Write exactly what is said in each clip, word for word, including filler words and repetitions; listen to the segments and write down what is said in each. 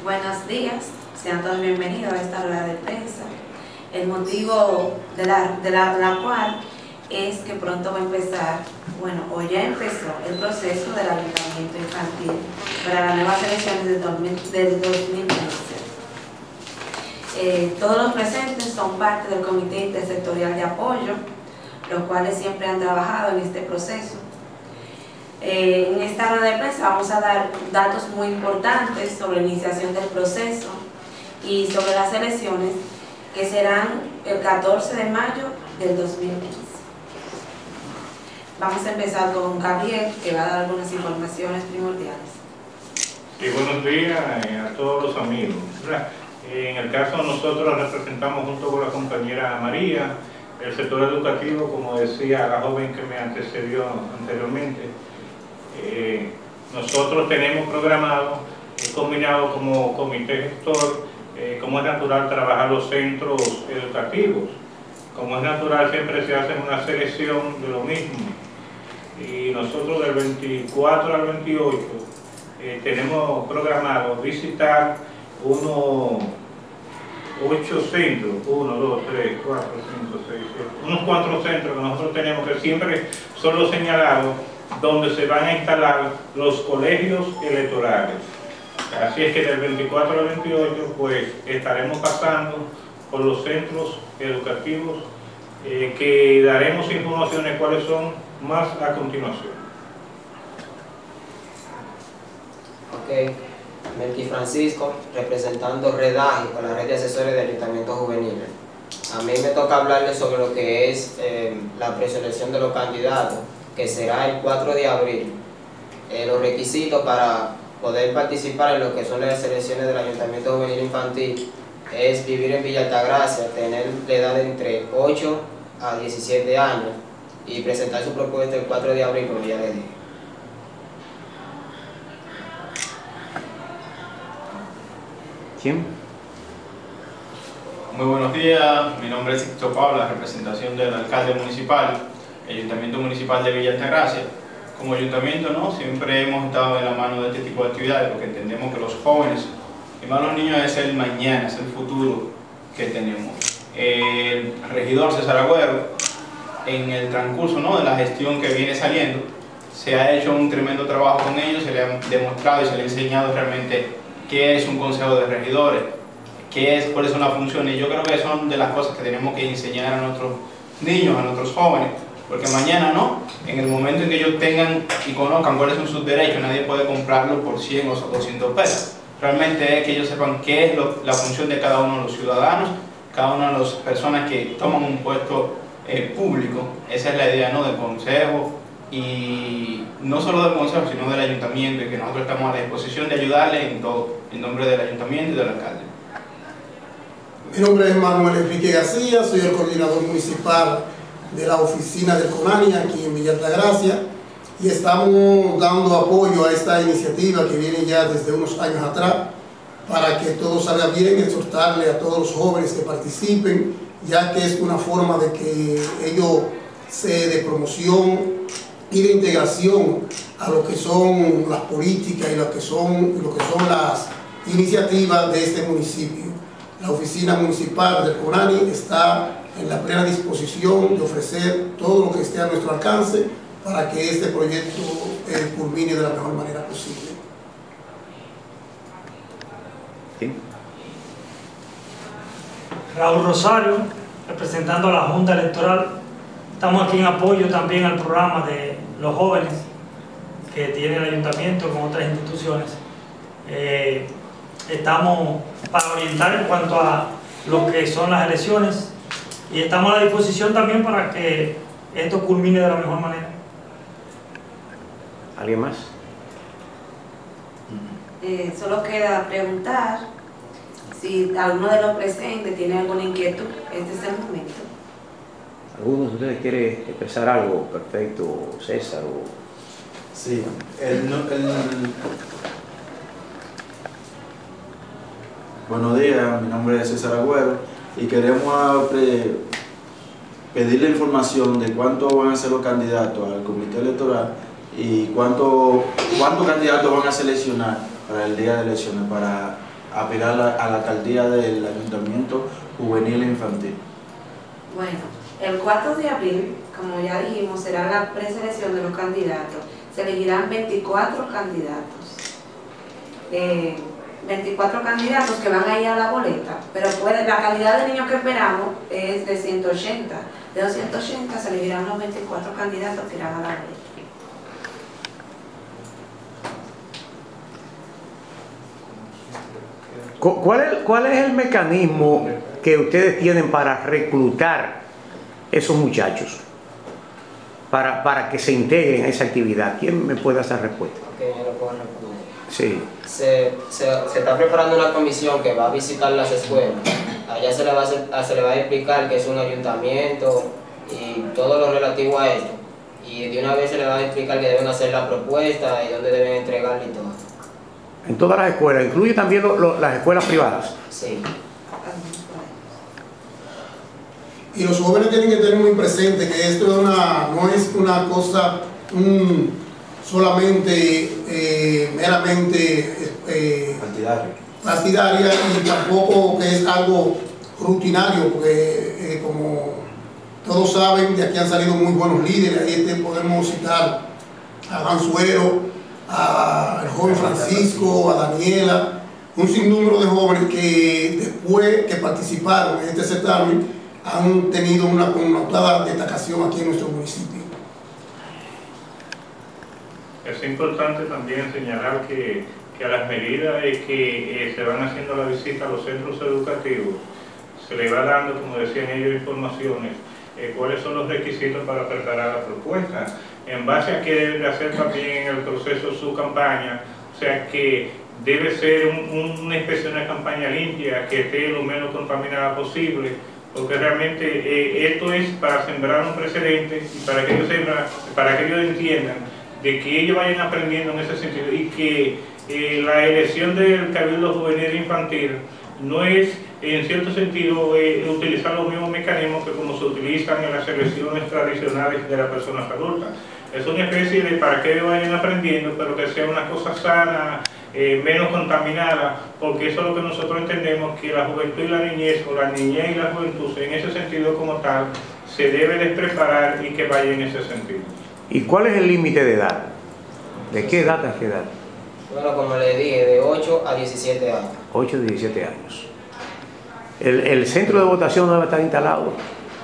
Buenos días, sean todos bienvenidos a esta rueda de prensa. El motivo de la, de la, la cual es que pronto va a empezar, bueno, o ya empezó el proceso del ayuntamiento infantil para las nuevas elecciones del dos mil quince. Eh, todos los presentes son parte del Comité Intersectorial de Apoyo, los cuales siempre han trabajado en este proceso. Eh, en esta rueda de prensa vamos a dar datos muy importantes sobre la iniciación del proceso y sobre las elecciones que serán el catorce de mayo del dos mil quince. Vamos a empezar con Gabriel, que va a dar algunas informaciones primordiales. Sí, buenos días a todos los amigos. En el caso de nosotros representamos junto con la compañera María el sector educativo, como decía la joven que me antecedió anteriormente. Eh, nosotros tenemos programado, eh, combinado como comité gestor, eh, como es natural trabajar los centros educativos. Como es natural siempre se hace una selección de lo mismo. Y nosotros del veinticuatro al veintiocho eh, tenemos programado visitar unos ocho centros, uno, dos, tres, cuatro, cinco, seis, siete, unos cuatro centros que nosotros tenemos que siempre son los señalados donde se van a instalar los colegios electorales. Así es que del veinticuatro al veintiocho pues estaremos pasando por los centros educativos eh, que daremos informaciones cuáles son más a continuación. Ok, Melqui Francisco, representando REDAGI, con la red de asesores de ayuntamientos juveniles. A mí me toca hablarles sobre lo que es eh, la preselección de los candidatos, que será el cuatro de abril. Eh, los requisitos para poder participar en lo que son las elecciones del Ayuntamiento Juvenil Infantil es vivir en Villa Altagracia, tener la edad de entre ocho a diecisiete años y presentar su propuesta el cuatro de abril, como ya les dije. ¿Quién? Muy buenos días, mi nombre es Sixto Pablo, representación del alcalde municipal, Ayuntamiento Municipal de Villa Altagracia. Como ayuntamiento, ¿no?, siempre hemos estado de la mano de este tipo de actividades porque entendemos que los jóvenes y más los niños es el mañana, es el futuro que tenemos. El regidor César Agüero, en el transcurso, ¿no?, de la gestión que viene saliendo, se ha hecho un tremendo trabajo con ellos, se le ha demostrado y se le ha enseñado realmente qué es un consejo de regidores, qué es, cuáles son las funciones. Yo creo que son de las cosas que tenemos que enseñar a nuestros niños, a nuestros jóvenes, porque mañana, ¿no?, en el momento en que ellos tengan y conozcan cuáles son sus derechos, nadie puede comprarlo por cien o doscientos pesos. Realmente es que ellos sepan qué es lo, la función de cada uno de los ciudadanos, cada una de las personas que toman un puesto eh, público. Esa es la idea, ¿no?, del consejo, y no solo del consejo, sino del ayuntamiento, y que nosotros estamos a la disposición de ayudarle en todo, en nombre del ayuntamiento y del alcalde. Mi nombre es Manuel Enrique García, soy el coordinador municipal de la oficina del CONANI aquí en Villa Altagracia, y estamos dando apoyo a esta iniciativa que viene ya desde unos años atrás para que todo salga bien, exhortarle a todos los jóvenes que participen, ya que es una forma de que ellos se de promoción y de integración a lo que son las políticas y lo que son, lo que son las iniciativas de este municipio. La oficina municipal del CONANI está en la plena disposición de ofrecer todo lo que esté a nuestro alcance para que este proyecto eh, culmine de la mejor manera posible. ¿Sí? Raúl Rosario, representando a la Junta Electoral. Estamos aquí en apoyo también al programa de los jóvenes que tiene el ayuntamiento con otras instituciones. Eh, estamos para orientar en cuanto a lo que son las elecciones y estamos a la disposición también para que esto culmine de la mejor manera. ¿Alguien más? Eh, solo queda preguntar si alguno de los presentes tiene alguna inquietud. Este es el momento. ¿Alguno de ustedes quiere expresar algo? Perfecto, César o... Sí, el, el... buenos días, mi nombre es César Agüero y queremos eh, pedirle información de cuánto van a ser los candidatos al comité electoral y cuánto, cuántos candidatos van a seleccionar para el día de elecciones, para aspirar a la, a la alcaldía del Ayuntamiento Juvenil e Infantil? Bueno, el cuatro de abril, como ya dijimos, será la preselección de los candidatos. Se elegirán veinticuatro candidatos. Eh, veinticuatro candidatos que van a ir a la boleta, pero puede, la calidad de niños que esperamos es de ciento ochenta. De los ciento ochenta se elegirán los veinticuatro candidatos que irán a la boleta. ¿Cuál es, ¿Cuál es el mecanismo que ustedes tienen para reclutar esos muchachos? Para, para que se integren en esa actividad. ¿Quién me puede hacer respuesta? Okay, yo lo puedo responder. Sí. Se, se, se está preparando una comisión que va a visitar las escuelas. Allá se le va a, hacer, se le va a explicar que es un ayuntamiento y todo lo relativo a esto. Y de una vez se le va a explicar que deben hacer la propuesta y dónde deben entregarla y todo. En todas las escuelas, incluye también lo, lo, las escuelas privadas. Sí. Y los jóvenes tienen que tener muy presente que esto es una, no es una cosa un, solamente eh, meramente eh, Partidario. partidaria y tampoco que es algo rutinario, porque eh, como todos saben, de aquí han salido muy buenos líderes. Ahí este podemos citar a Mansuero, al joven Francisco, a Daniela, un sinnúmero de jóvenes que después que participaron en este certamen han tenido una connotada destacación aquí en nuestro municipio. Es importante también señalar que, que a las medidas de que eh, se van haciendo la visita a los centros educativos, se le va dando, como decían ellos, informaciones, eh, cuáles son los requisitos para preparar la propuesta, en base a que debe de hacer también en el proceso su campaña, o sea que debe ser un, un, una especie de una campaña limpia, que esté lo menos contaminada posible, porque realmente eh, esto es para sembrar un precedente y para que ellos, sembra, para que ellos entiendan de que ellos vayan aprendiendo en ese sentido y que eh, la elección del Cabildo Juvenil Infantil no es en cierto sentido eh, utilizar los mismos mecanismos que como se utilizan en las elecciones tradicionales de las personas adultas. Es una especie de para que ellos vayan aprendiendo, pero que sea una cosa sana, eh, menos contaminada, porque eso es lo que nosotros entendemos, que la juventud y la niñez, o la niñez y la juventud, en ese sentido como tal, se debe de preparar y que vaya en ese sentido. ¿Y cuál es el límite de edad? ¿De qué edad a qué edad? Bueno, como le dije, de ocho a diecisiete años. ocho a diecisiete años. ¿El, el centro de votación no debe estar instalado?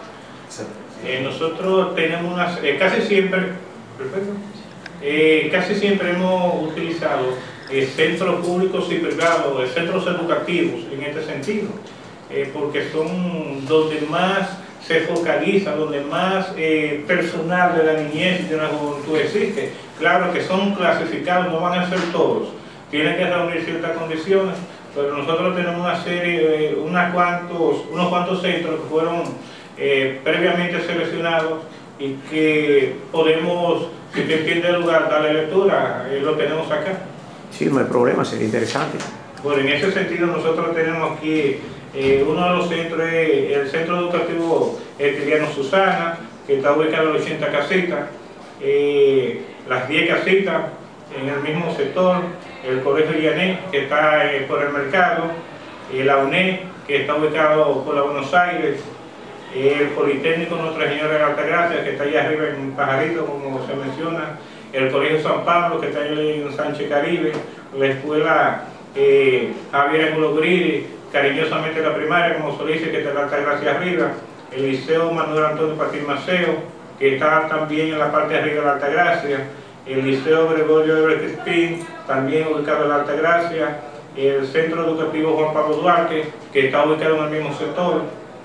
Eh, nosotros tenemos unas, eh, casi siempre, perfecto, eh, casi siempre hemos utilizado eh, centros públicos y privados, eh, centros educativos en este sentido, eh, porque son donde más se focaliza, donde más eh, personal de la niñez y de la juventud existe. Claro que son clasificados, no van a ser todos, tienen que reunir ciertas condiciones, pero nosotros tenemos una serie, eh, unas cuantos, unos cuantos centros que fueron eh, previamente seleccionados y que podemos, si usted entiende el lugar, darle lectura, eh, lo tenemos acá. Sí, no hay problema, sería interesante. Bueno, en ese sentido nosotros tenemos aquí eh, uno de los centros, eh, el Centro Educativo Etiliano Susana, que está ubicado en ochenta casitas, eh, las diez casitas en el mismo sector, el Colegio Llané, que está eh, por el mercado, eh, la U N E, que está ubicado por la Buenos Aires, eh, el Politécnico Nuestra Señora de la Altagracia, que está allá arriba en Pajarito, como se menciona, el Colegio San Pablo, que está allí en Sánchez Caribe, la Escuela eh, Javier Angulo Griri, cariñosamente la primaria, como se dice, que está en la Altagracia arriba, el Liceo Manuel Antonio Patín Maceo, que está también en la parte de arriba de la Altagracia, el Liceo Gregorio de Crispín, también ubicado en la Altagracia, el Centro Educativo Juan Pablo Duarte, que está ubicado en el mismo sector,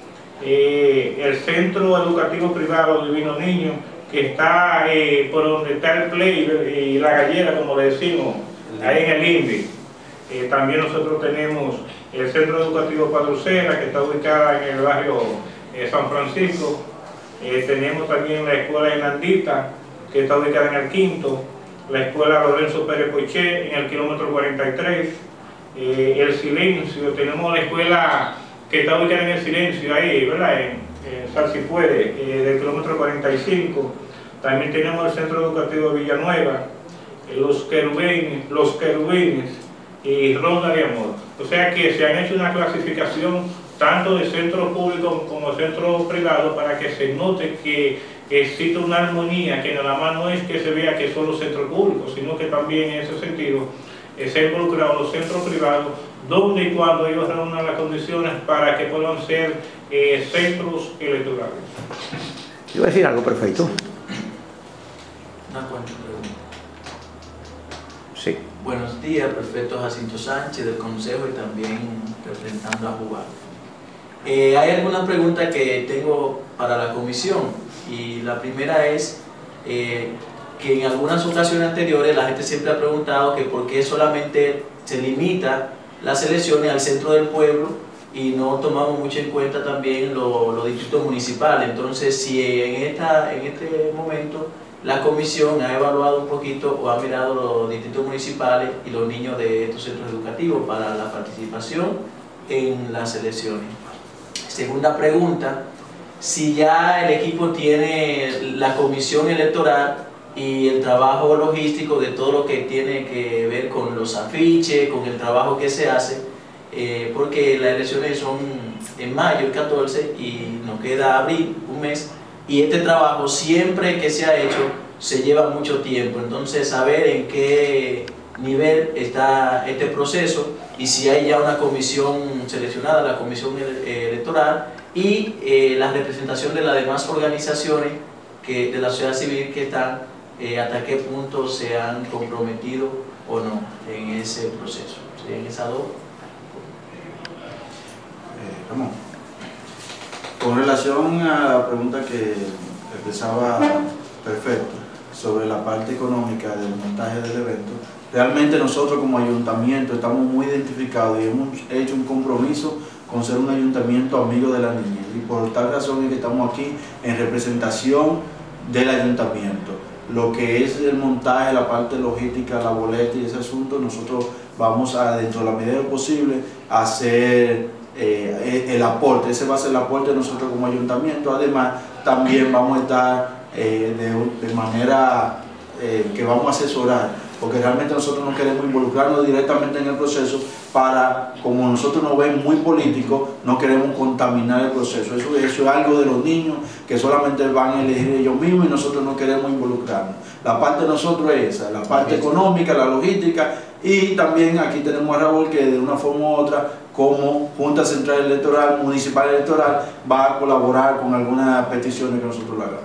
eh, el Centro Educativo Privado Divino Niño, que está eh, por donde está el Play y la Gallera, como le decimos, ahí en el I N V I. Eh, también nosotros tenemos el Centro Educativo Padrucera, que está ubicada en el barrio eh, San Francisco. Eh, tenemos también la Escuela Hernandita, que está ubicada en el Quinto, la Escuela Lorenzo Pérez Poché, en el kilómetro cuarenta y tres, eh, el Silencio, tenemos la escuela que está ubicada en el Silencio, ahí, ¿verdad?, en, en Salsipuede, eh, del kilómetro cuarenta y cinco. También tenemos el Centro Educativo de Villanueva, eh, los Querubines, los Querubines y Ronda de Amor. O sea que se han hecho una clasificación tanto de centro público como centro privado para que se note que existe una armonía, que nada más no es que se vea que son los centros públicos, sino que también en ese sentido eh, se han involucrado los centros privados, donde y cuando ellos reúnan las condiciones para que puedan ser eh, centros electorales. Yo voy a decir algo perfecto. Una cuanta pregunta. Sí. Buenos días, prefecto Jacinto Sánchez del Consejo y también representando a Jugar. Eh, hay algunas preguntas que tengo para la comisión y la primera es eh, que en algunas ocasiones anteriores la gente siempre ha preguntado que por qué solamente se limita las elecciones al centro del pueblo y no tomamos mucho en cuenta también lo, los distritos municipales. Entonces, si en, esta, en este momento la comisión ha evaluado un poquito o ha mirado los distritos municipales y los niños de estos centros educativos para la participación en las elecciones. Segunda pregunta, si ya el equipo tiene la comisión electoral y el trabajo logístico de todo lo que tiene que ver con los afiches, con el trabajo que se hace, eh, porque las elecciones son en mayo, el catorce, y nos queda abril, un mes, y este trabajo siempre que se ha hecho se lleva mucho tiempo. Entonces, saber en qué nivel está este proceso y si hay ya una comisión seleccionada, la comisión electoral, y eh, la representación de las demás organizaciones que, de la sociedad civil que están, eh, hasta qué punto se han comprometido o no en ese proceso. ¿Sí? En esa dos. Eh, Ramón, con relación a la pregunta que expresaba Perfecto sobre la parte económica del montaje del evento, realmente nosotros como ayuntamiento estamos muy identificados y hemos hecho un compromiso con ser un ayuntamiento amigo de la niñez, y por tal razón es que estamos aquí en representación del ayuntamiento. Lo que es el montaje, la parte logística, la boleta y ese asunto, nosotros vamos a, dentro de la medida de lo posible, a hacer eh, el aporte. Ese va a ser el aporte de nosotros como ayuntamiento. Además, también vamos a estar eh, de, de manera eh, que vamos a asesorar, porque realmente nosotros no queremos involucrarnos directamente en el proceso para, como nosotros nos ven muy políticos, no queremos contaminar el proceso. Eso, eso es algo de los niños que solamente van a elegir ellos mismos y nosotros no queremos involucrarnos. La parte de nosotros es esa, la parte económica, la logística, y también aquí tenemos a Raúl que de una forma u otra, como Junta Central Electoral, Municipal Electoral, va a colaborar con algunas peticiones que nosotros le hagamos.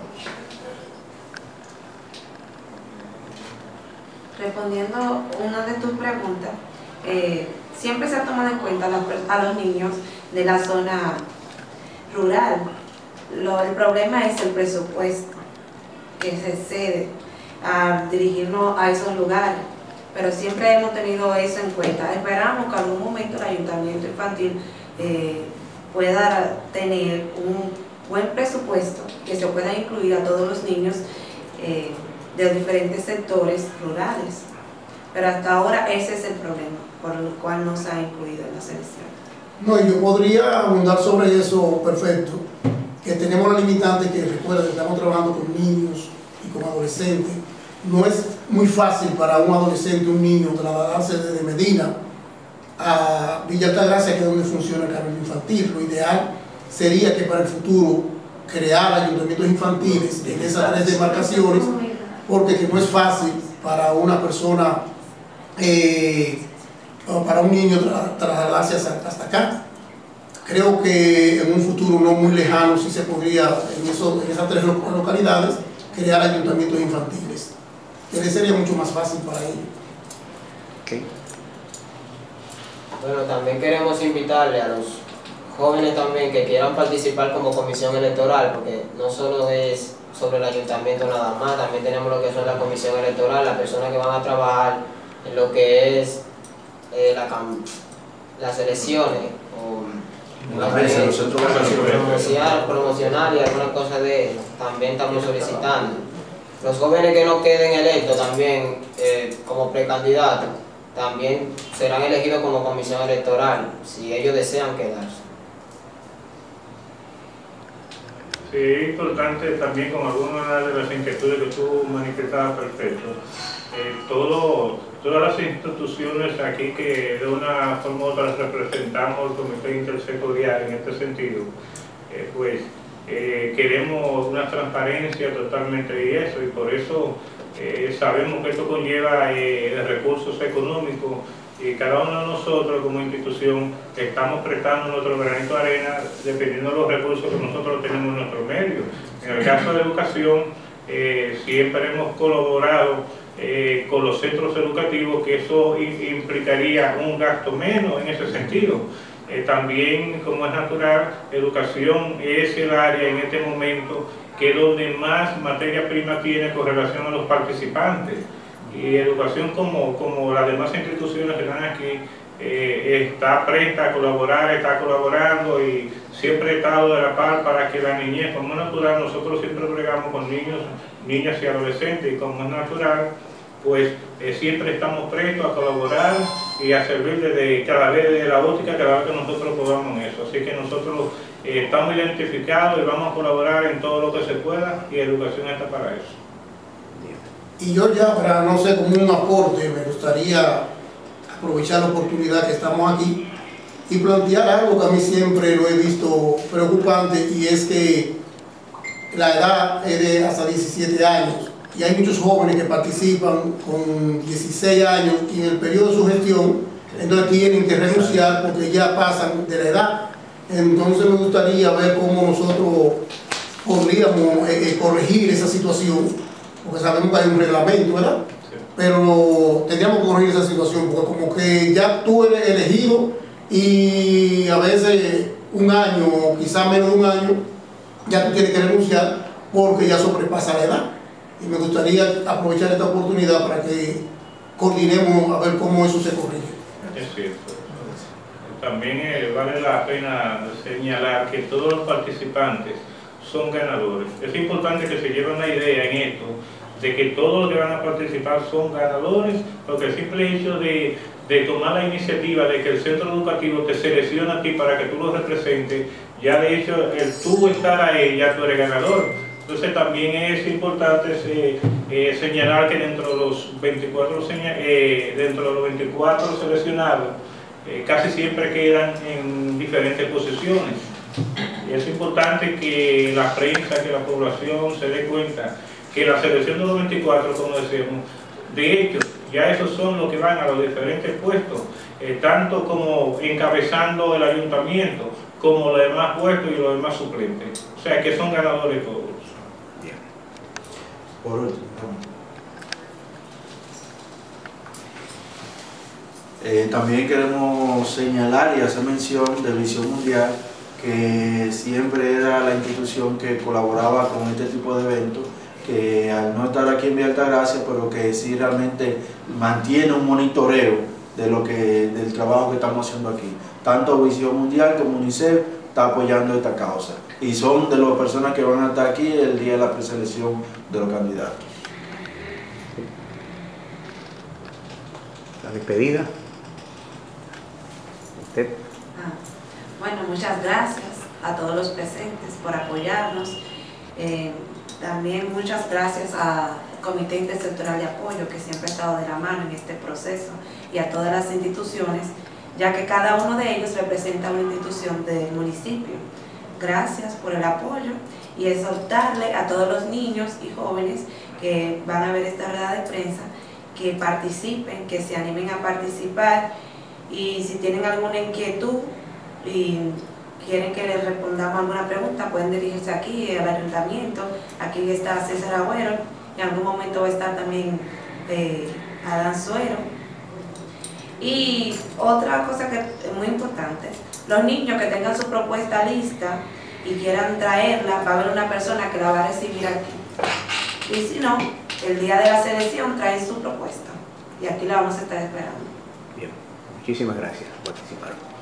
Respondiendo una de tus preguntas, eh, siempre se ha tomado en cuenta la, a los niños de la zona rural. Lo, el problema es el presupuesto que se excede a dirigirnos a esos lugares, pero siempre hemos tenido eso en cuenta. Esperamos que en algún momento el ayuntamiento infantil eh, pueda tener un buen presupuesto que se pueda incluir a todos los niños eh, de diferentes sectores rurales, pero hasta ahora ese es el problema por el cual no se ha incluido en las elecciones. No, yo podría abundar sobre eso, Perfecto, que tenemos la limitante que recuerda que estamos trabajando con niños y con adolescentes. No es muy fácil para un adolescente, un niño, trasladarse desde Medina a Villa Altagracia, que es donde funciona el carril infantil. Lo ideal sería que para el futuro crear ayuntamientos infantiles en esas tres demarcaciones, porque que no es fácil para una persona, eh, para un niño tra trasladarse hasta, hasta acá. Creo que en un futuro no muy lejano sí se podría, en, eso, en esas tres localidades, crear ayuntamientos infantiles, que sería mucho más fácil para ellos. Okay. Bueno, también queremos invitarle a los jóvenes también que quieran participar como comisión electoral, porque no solo es sobre el ayuntamiento nada más, también tenemos lo que son la comisión electoral, las personas que van a trabajar en lo que es eh, la, las elecciones, o la prensa, los centros promocionar, promocionar y alguna cosa de eso, también estamos solicitando. Los jóvenes que no queden electos también eh, como precandidatos, también serán elegidos como comisión electoral, si ellos desean quedarse. Sí, es importante también, con algunas de las inquietudes que tú manifestabas, Perfecto, eh, todo todas las instituciones aquí que de una forma u otra representamos el comité intersectorial en este sentido, eh, pues eh, queremos una transparencia totalmente y eso, y por eso eh, sabemos que esto conlleva eh, recursos económicos, y cada uno de nosotros como institución estamos prestando nuestro granito de arena dependiendo de los recursos que nosotros tenemos en nuestro medio. En el caso de educación, eh, siempre hemos colaborado eh, con los centros educativos, que eso implicaría un gasto menos en ese sentido. Eh, también, como es natural, educación es el área en este momento que es donde más materia prima tiene con relación a los participantes. Y educación, como, como las demás instituciones que están aquí, eh, está presta a colaborar, está colaborando y siempre ha estado de la par para que la niñez, como es natural, nosotros siempre bregamos con niños, niñas y adolescentes, y como es natural, pues eh, siempre estamos prestos a colaborar y a servir desde cada vez de la óptica, cada vez que nosotros podamos en eso. Así que nosotros eh, estamos identificados y vamos a colaborar en todo lo que se pueda, y educación está para eso. Y yo ya, para no sé, como un aporte, me gustaría aprovechar la oportunidad que estamos aquí y plantear algo que a mí siempre lo he visto preocupante, y es que la edad es de hasta diecisiete años y hay muchos jóvenes que participan con dieciséis años y en el periodo de su gestión entonces tienen que renunciar porque ya pasan de la edad. Entonces me gustaría ver cómo nosotros podríamos eh, eh, corregir esa situación, porque sabemos que hay un reglamento, ¿verdad? Sí. Pero tendríamos que corregir esa situación, porque como que ya tú eres elegido y a veces un año, o quizás menos de un año, ya tú tienes que renunciar porque ya sobrepasa la edad. Y me gustaría aprovechar esta oportunidad para que coordinemos a ver cómo eso se corrige. Es cierto. También eh, vale la pena señalar que todos los participantes son ganadores. Es importante que se lleven la idea en esto, de que todos los que van a participar son ganadores, porque el simple hecho de, de tomar la iniciativa de que el centro educativo te selecciona a ti para que tú lo representes, ya de hecho el tú estar ahí, ya tú eres ganador. Entonces también es importante eh, eh, señalar que dentro de los veinticuatro, eh, dentro de los veinticuatro seleccionados, eh, casi siempre quedan en diferentes posiciones. Y es importante que la prensa, que la población se dé cuenta que la selección de los veinticuatro, como decíamos, de hecho, ya esos son los que van a los diferentes puestos, eh, tanto como encabezando el ayuntamiento, como los demás puestos y los demás suplentes. O sea, que son ganadores todos. Bien. Por último, eh, también queremos señalar y hacer mención de Visión Mundial, que siempre era la institución que colaboraba con este tipo de eventos, que al no estar aquí en Villa Altagracia, pero que sí realmente mantiene un monitoreo de lo que, del trabajo que estamos haciendo aquí. Tanto Visión Mundial como UNICEF está apoyando esta causa. Y son de las personas que van a estar aquí el día de la preselección de los candidatos. La despedida. ¿Usted? Ah, bueno, muchas gracias a todos los presentes por apoyarnos. Eh, También muchas gracias al Comité Intersectorial de Apoyo, que siempre ha estado de la mano en este proceso, y a todas las instituciones, ya que cada uno de ellos representa una institución del municipio. Gracias por el apoyo y exhortarle a todos los niños y jóvenes que van a ver esta rueda de prensa que participen, que se animen a participar, y si tienen alguna inquietud y quieren que les respondamos alguna pregunta, pueden dirigirse aquí al ayuntamiento. Aquí está César Agüero, y en algún momento va a estar también eh, Adán Suero. Y otra cosa que es muy importante, los niños que tengan su propuesta lista y quieran traerla, va a haber una persona que la va a recibir aquí. Y si no, el día de la selección traen su propuesta y aquí la vamos a estar esperando. Bien, muchísimas gracias por participar.